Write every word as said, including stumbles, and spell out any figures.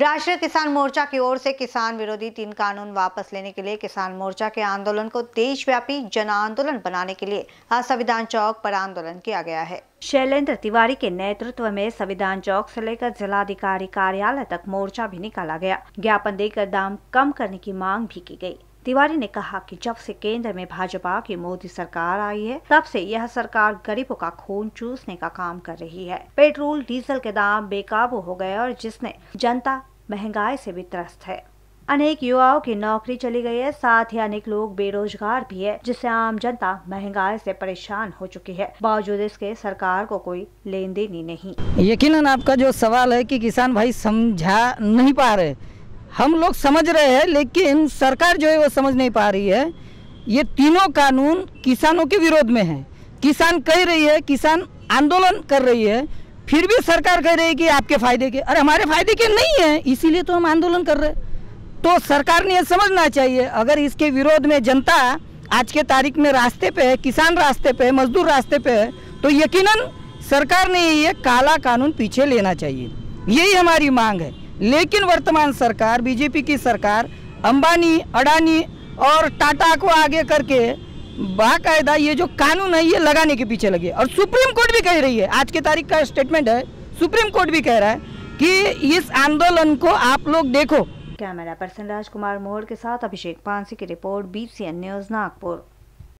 राष्ट्रीय किसान मोर्चा की ओर से किसान विरोधी तीन कानून वापस लेने के लिए किसान मोर्चा के आंदोलन को देशव्यापी जन आंदोलन बनाने के लिए आज संविधान चौक पर आंदोलन किया गया है। शैलेंद्र तिवारी के नेतृत्व में संविधान चौक से लेकर जिलाधिकारी कार्यालय तक मोर्चा भी निकाला गया। ज्ञापन देकर दाम कम करने की मांग भी की गई। तिवारी ने कहा कि जब से केंद्र में भाजपा की मोदी सरकार आई है, तब से यह सरकार गरीबों का खून चूसने का काम कर रही है। पेट्रोल डीजल के दाम बेकाबू हो गए और जिसने जनता महंगाई से भी त्रस्त है। अनेक युवाओं की नौकरी चली गई है, साथ ही अनेक लोग बेरोजगार भी है, जिससे आम जनता महंगाई से परेशान हो चुकी है। बावजूद इसके सरकार को कोई लेन देन ही नहीं। यकीनन आपका जो सवाल है कि किसान भाई समझा नहीं पा रहे, हम लोग समझ रहे हैं लेकिन सरकार जो है वो समझ नहीं पा रही है। ये तीनों कानून किसानों के विरोध में है। किसान कह रही है, किसान आंदोलन कर रही है, फिर भी सरकार कह रही है कि आपके फायदे के। अरे हमारे फायदे के नहीं है, इसीलिए तो हम आंदोलन कर रहे हैं। तो सरकार ने ये समझना चाहिए, अगर इसके विरोध में जनता आज के तारीख में रास्ते पे है, किसान रास्ते पे है, मजदूर रास्ते पे है, तो यकीनन सरकार ने ये काला कानून पीछे लेना चाहिए। यही हमारी मांग है। लेकिन वर्तमान सरकार, बीजेपी की सरकार, अंबानी, अडानी और टाटा को आगे करके बाकायदा ये जो कानून है ये लगाने के पीछे लगे। और सुप्रीम कोर्ट भी कह रही है, आज के तारीख का स्टेटमेंट है, सुप्रीम कोर्ट भी कह रहा है कि इस आंदोलन को आप लोग देखो। कैमरा पर्सन राजकुमार मोड़ के साथ अभिषेक पांसी की रिपोर्ट, B C N news Nagpur.